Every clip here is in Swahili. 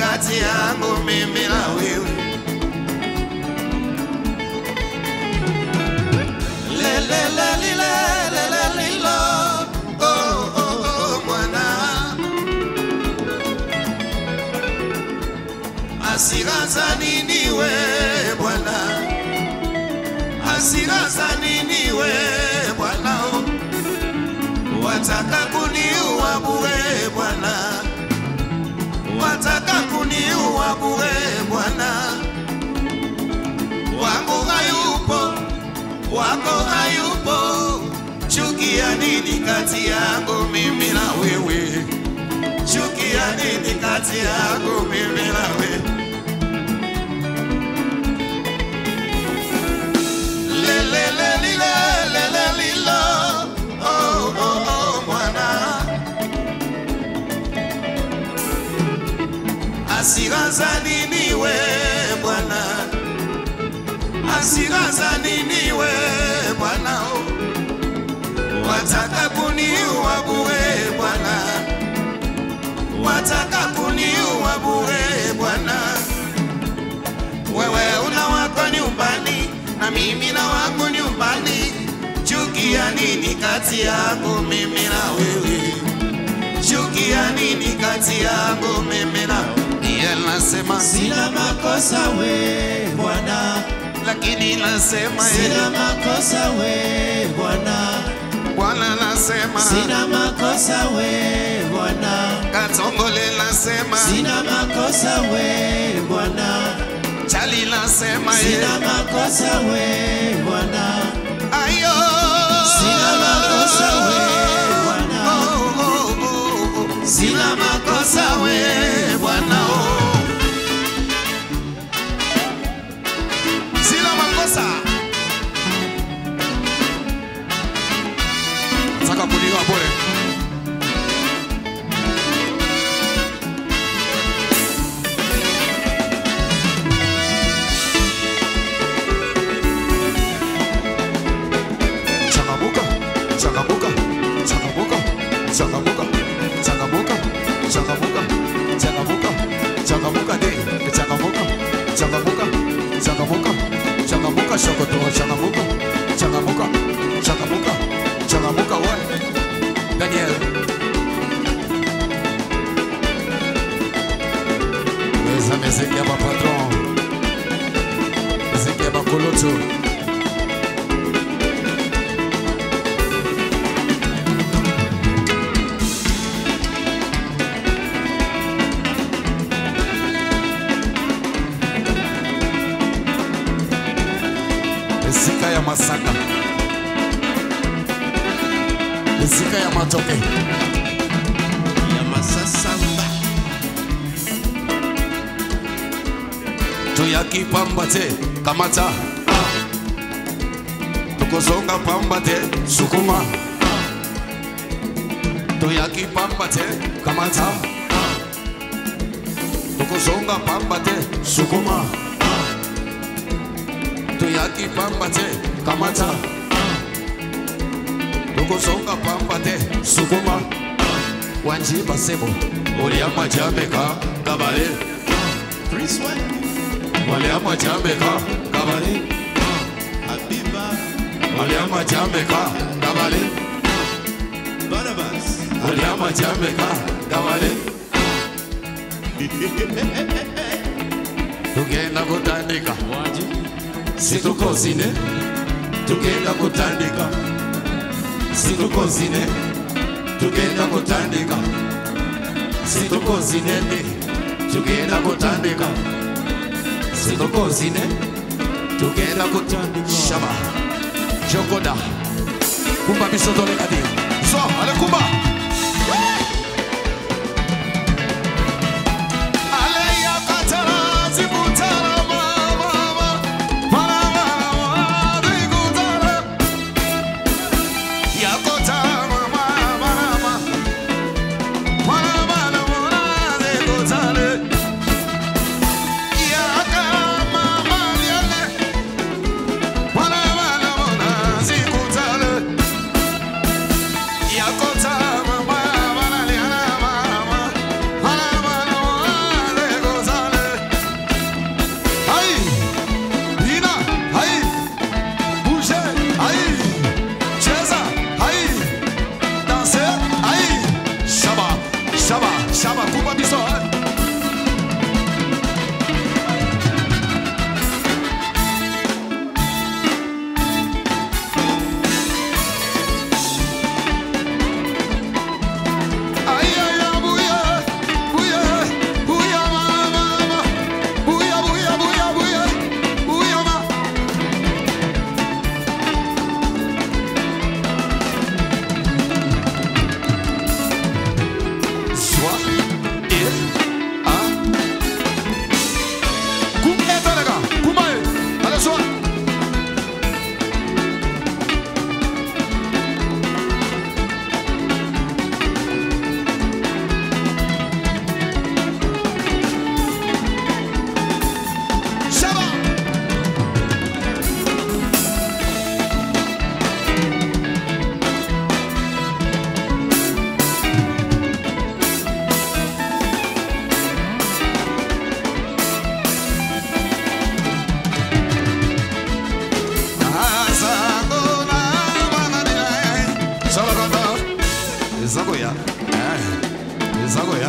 kati yangu mimi na wewe. Hasira za nini we Bwana? Hasira za nini we Bwana? Wataka kuniua bure Bwana, wataka kuniua bure Bwana. Wangu hayupo, wako hayupo, chukia nini kati yangu mimi na wewe? Chukia nini kati yangu mimi na wewe? Hasira za nini we Bwana? Hasira za nini we Bwana? Wataka kuniua bure Bwana, wataka kuniua bure Bwana. Wewe una wako nyumbani na mimi na wako nyumbani, chukia nini kati yangu mimi na wewe? Chukia nini kati yangu mimi na wewe? Nasema sina makosa we Bwana, lakini nasema sina makosa we Bwana. Bwana nasema sina makosa we Bwana. Katongole nasema sina makosa we Bwana. Chali nasema sina makosa we Bwana. Ayo sina makosa we Bwana. Sina makosa we Bwana. Sina makosa. Nataka kuniua bure. Changamuka, changamuka, changamuka, changamuka, changamuka, changamuka, changamuka, changamuka de, changamuka, changamuka, changamuka, changamuka shokoto, changamuka, changamuka, changamuka, changamuka wa Daniel. Meza mezeki ya patron, mezeki ya bakoloto. Zika ya Masaka, zika ya Matoke, ya Masasamba, tuyakipambate kamata, tukozonga pambate sukuma, tuyakipambate kamata, tukozonga pambate sukuma, tuyaki pambate kamata, tukozonga pambate sukuma. Wanji basebo Oliama Jamaica kabale Prince One, Oliama Jamaica kabale Habiba, Oliama Jamaica kabale Barnabas, Oliama Jamaica kabale. Tugenda kutandika situkozine, tugenda kutandika situkozine, tugenda kutandika situkozine, tugenda kutandika situkozine, tugenda kutandika. Shaba Jokoda kumba bisoto lekadi so ale kumba Yakota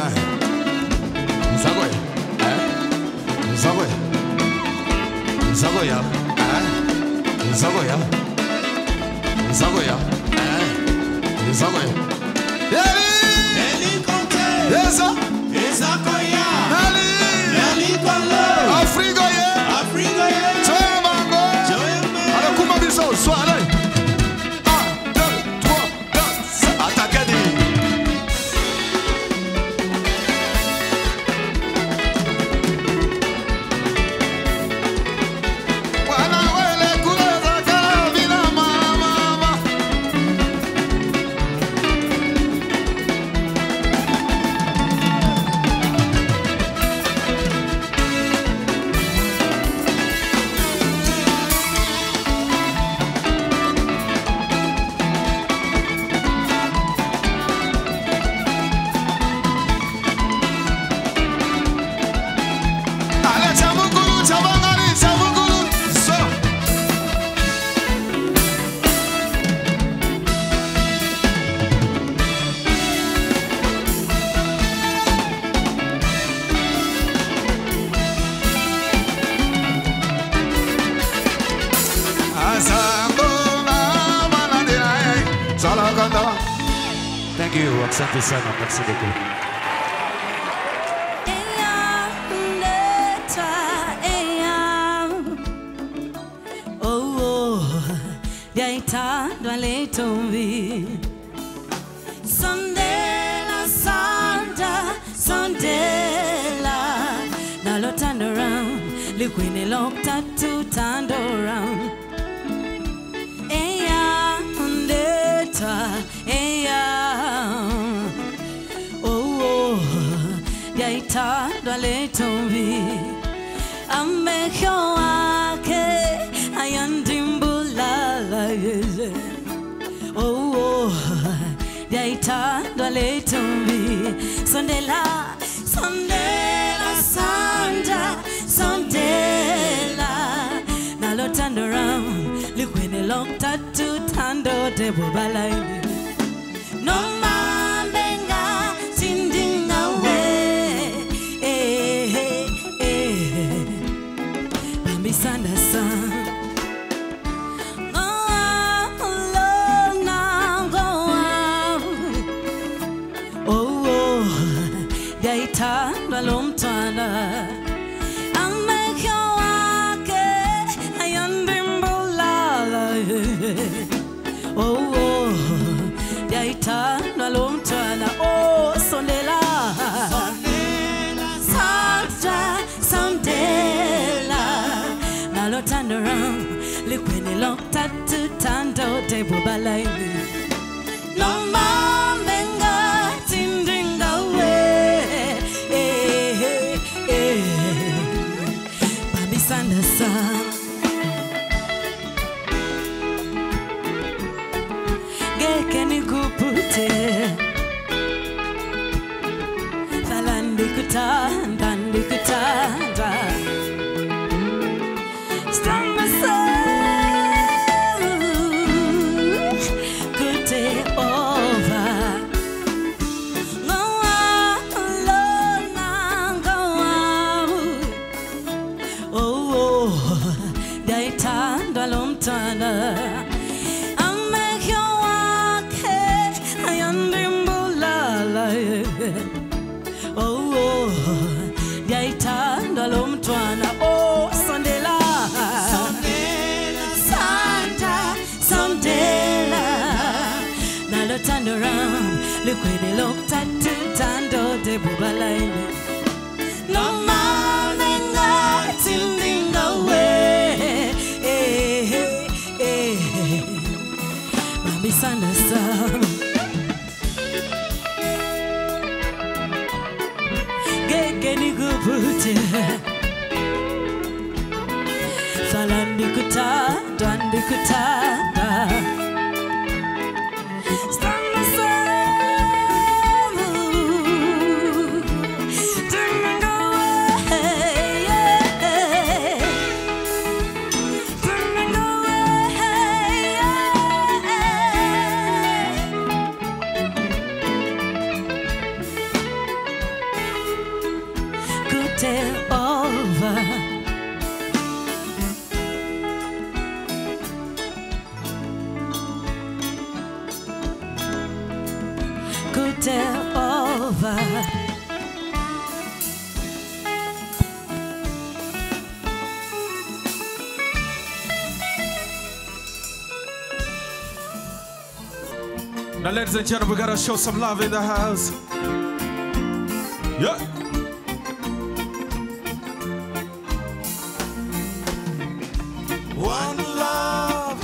Zagoya. Zagoya. Zagoya. Zagoya. Zagoya. Zagoya. Eli Conte. Eza. Ezakoya. Nali. Eli Kolo. Afriga ye. Afrika ye. Joya Mango. Joya me. Alors comment dit ça? Soirée. 1, 2, 3, 4. Attaquez dit. Thank you, Asante sana, merci beaucoup. Turn around, look when they looked at to turn around. Yaitandwa letombi amekyo wake ayandimbulala yeze. Oh, yaitandwa letombi sondela sondela sanda sondela nalo turn around look when they looked at to tando de bobalaini no mambenga sindinga we bambi sanda san yaitandwa lomtwana amekyo wake ayandimbulala. Oh, yaitandwa lomtwana. Oh, sondela Santa sondela nalo turn around likwene lokta tutando de bobalaini no mambenga tindinga we bambi sandasa gekeni kupute falandi kutanda strong soul good day over no alone go out. Oh, yaitandwa lomtwana amekyo wake ayandimbulala. Oh, yaitandwa lomtwana. Oh, sondela Santa sondela nalo turn around look when they looked at to tando de bobalaini no mambenga tindinga we bambi sandasa gekeni kupute falandi kutanda strong soul didn't go away, didn't go away. côté over. Côté over. Now, ladies and gentlemen, we gotta show some love in the house. Yeah. One love,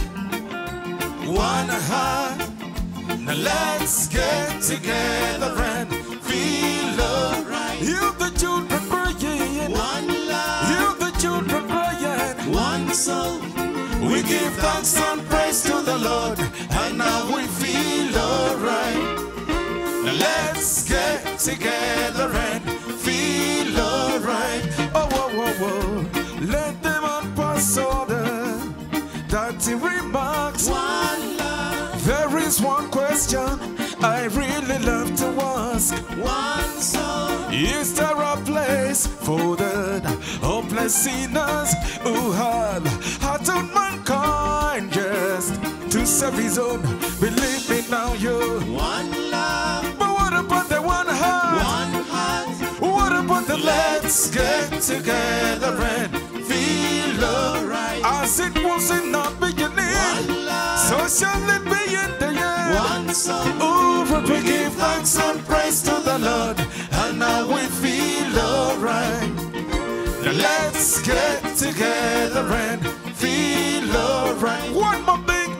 one heart. Now let's get together and feel alright. You the children crying, One love, you the children crying. one soul. We give thanks and praise to the Lord, and now we feel alright. Now let's get together and feel alright. Oh, whoa, whoa, whoa. Let them unpass all the dirty remarks. One love, There is one question I really love to ask. one soul. Is there a place for the hopeless sinners who have heart on mankind just to serve his own? Believe me now, you. One love, But what about the one heart? one heart. What about the Let's get together and feel alright. as it was in the beginning? One love, So shall it be in the end. one soul. Oh, but We give thanks and praise to the Lord, and now we feel alright. Now let's get together and feel alright. one more thing.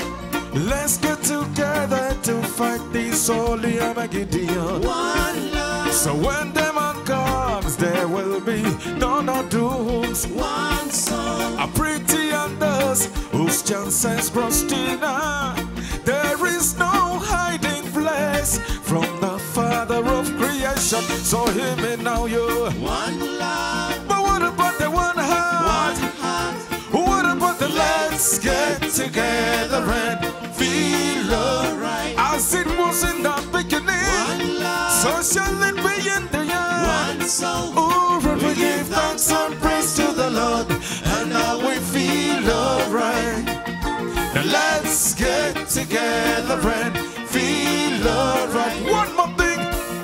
Let's get together to fight this holy Armageddon. One love, So when the man comes, there will be no dooms. one soul. A pretty and those whose chances Christina. There is no hiding place from the Father of creation. So hear me now, you. One love, But what about the one heart? one heart. What about the Let's get together and feel alright. as it was in the beginning? One love, So shall it be in the end. one soul. Oh, We give thanks and praise to the Lord, and now we feel alright. Now let's get together and feel alright. one more thing.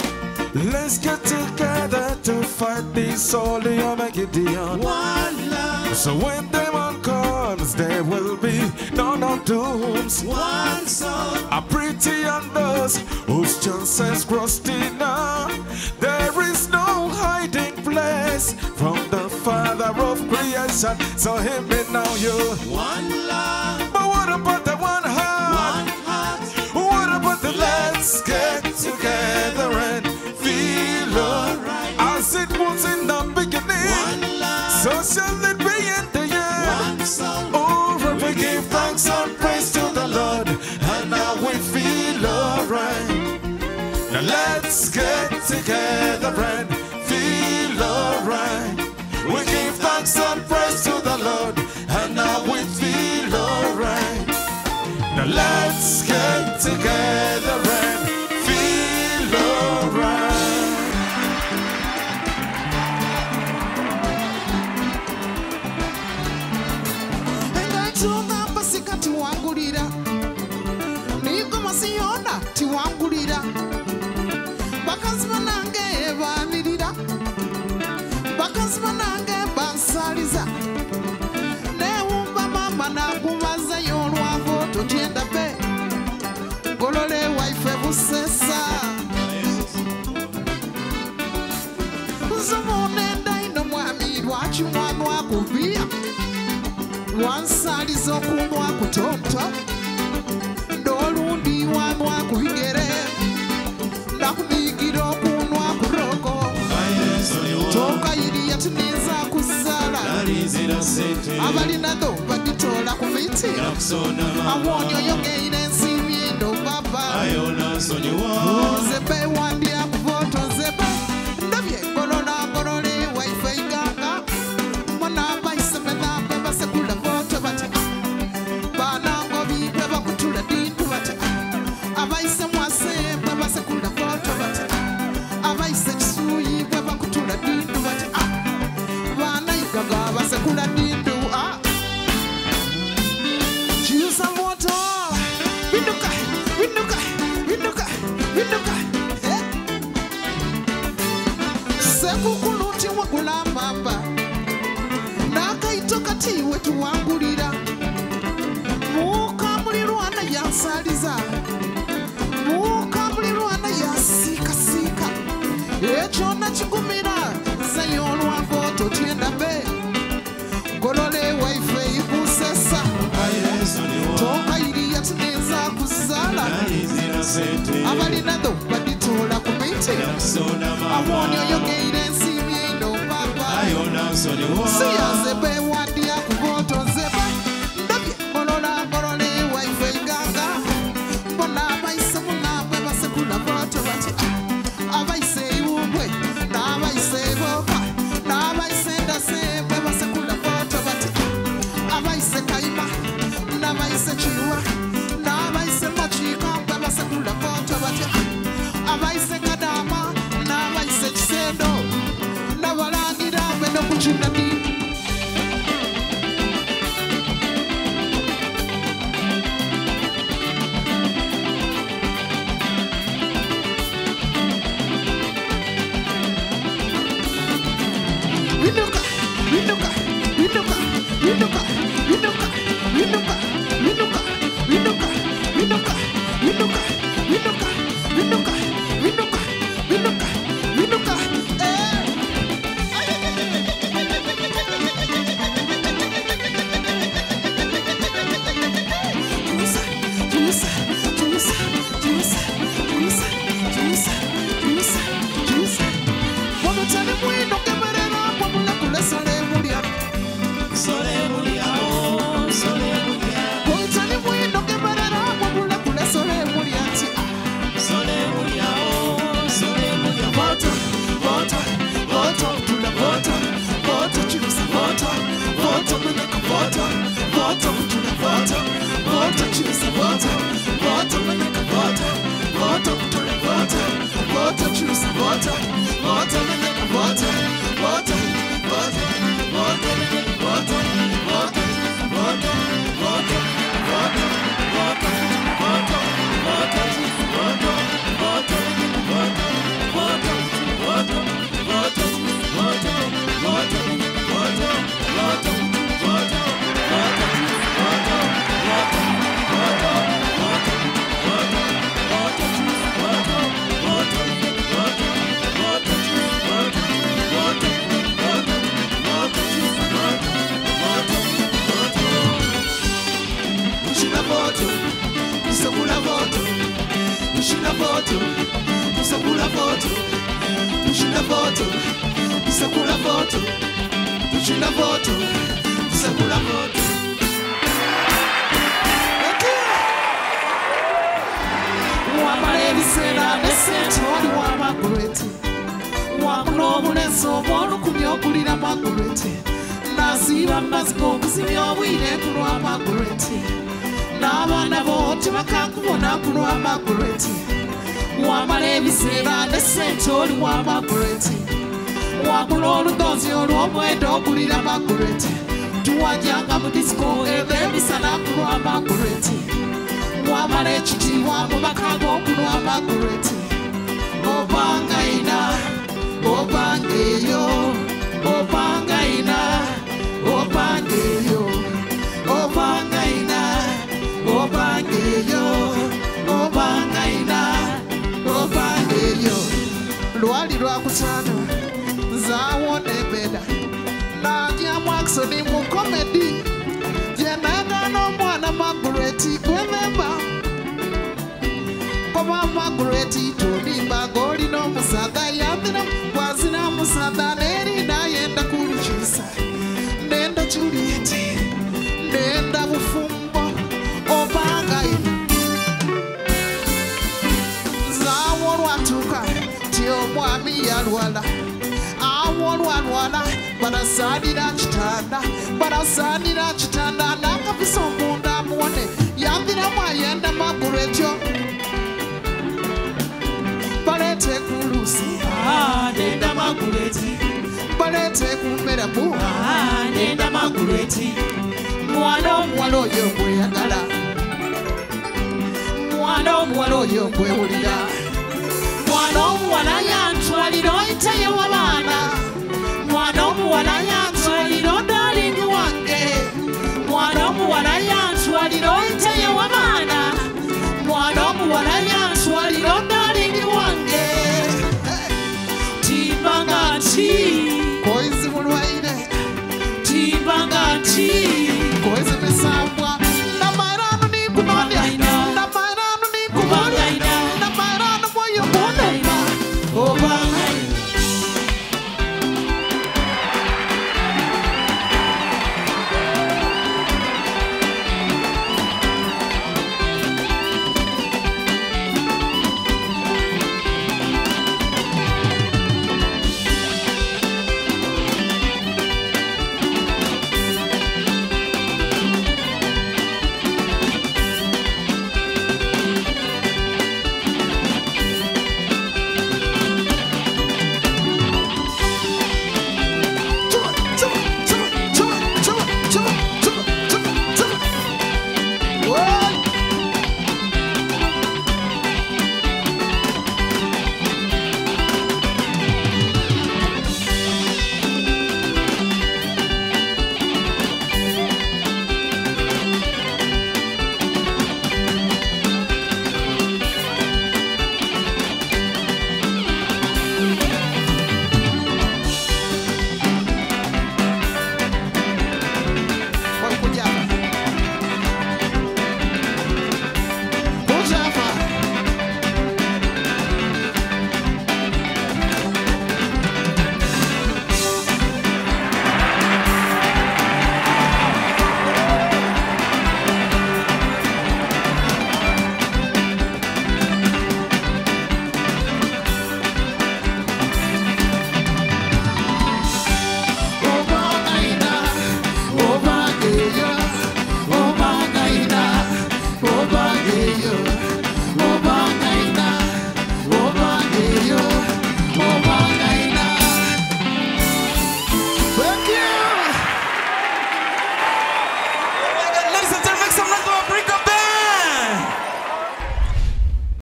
Let's get together to fight this holy Armageddon. One love, So when the man comes, there will be no dooms. one soul. A pretty and those whose chances Christina. There is no hiding place from the Father of creation. So hear me now, you. One love, But what about the one heart? one heart. What about the Let's get together and feel alright. as it was in the beginning? One love, So shall it be in the end. one soul. Oh, We give thanks and praise to the Lord, and now we feel alright. Now let's get together and feel alright. We give thanks and praise to the Lord, and now we feel alright. Now let's get together and feel alright. Engachunga pasika tiwangulira Niko masiyona tiwangulira Bakazi banange banirira Bakazi banange bansaliza Newumba mama nakubaza yolwavo totyenda be Golole waife busesa Zumunenda ino mwami lwaki mwana wakubia Wansaliza okunwa kutonto Ndolundi wanwa kubigere Ndakubigira okunwa kurogo Toka yiri yatiniza kusala Abalinado bagitola ku miti Awoni oyongeire ensibi endo baba Zebe wandia kuvoto zebe Ndabye golona golole wifi ganga Mwana baise mena beba sekula voto bati Banango bibe bakutula dintu bati Abaise mwase beba sekula voto bati Abaise kisuyi beba kutula dintu bati sekukuluti wagula mamba nakaito kati wetu wangulira mukamulirwana yansaliza mukamulirwana yasikasika ekyo nakigumira zayolwako totyenda be golole waife ikusesa tokayiriya tuneza kuzala abalinado baditola ku miti amoni oyogeire ensimi eno papa siyaze bewandiya ku voto nzeba ndabye golole waife iganga mbona abayise munabwe basekula voto bati abayise iwumbwe n'abayise boka n'abayise ndasebwe basekula voto bati abayise kayima n'abayise chiwa n'abayise machikambwe basekula voto bati abayise kadama n'abayise kisendo n'abalangira beno kuchinadi balete kumera bu nenda maguleti mwana omuwala oyo gweyagala mwana omuwala oyo gwewulira mwana omuwala yantwalira oyitaye wala